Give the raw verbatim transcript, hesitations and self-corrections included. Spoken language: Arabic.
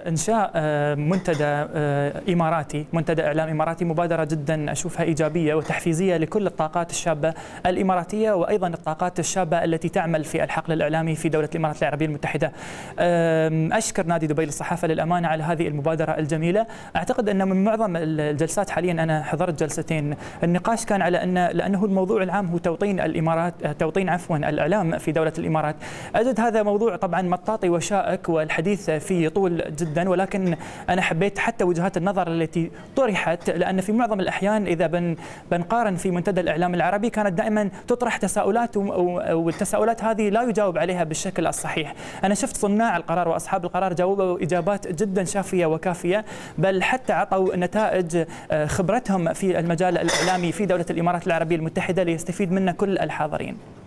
إنشاء منتدى إماراتي، منتدى إعلام إماراتي، مبادرة جدا أشوفها إيجابية وتحفيزية لكل الطاقات الشابة الإماراتية وأيضا الطاقات الشابة التي تعمل في الحقل الإعلامي في دولة الإمارات العربية المتحدة. أشكر نادي دبي للصحافة للأمانة على هذه المبادرة الجميلة. أعتقد أن من معظم الجلسات حاليا، أنا حضرت جلستين، النقاش كان على أن لأنه الموضوع العام هو توطين الإمارات، توطين عفوا الإعلام في دولة الإمارات. أجد هذا موضوع طبعا مطاطي وشائك والحديث فيه يطول جدا، ولكن أنا حبيت حتى وجهات النظر التي طرحت، لأن في معظم الأحيان إذا بن بنقارن في منتدى الإعلام العربي كانت دائما تطرح تساؤلات، والتساؤلات هذه لا يجاوب عليها بالشكل الصحيح. أنا شفت صناع القرار وأصحاب القرار جاوبوا إجابات جدا شافية وكافية، بل حتى عطوا نتائج خبرتهم في المجال الإعلامي في دولة الإمارات العربية المتحدة ليستفيد منها كل الحاضرين.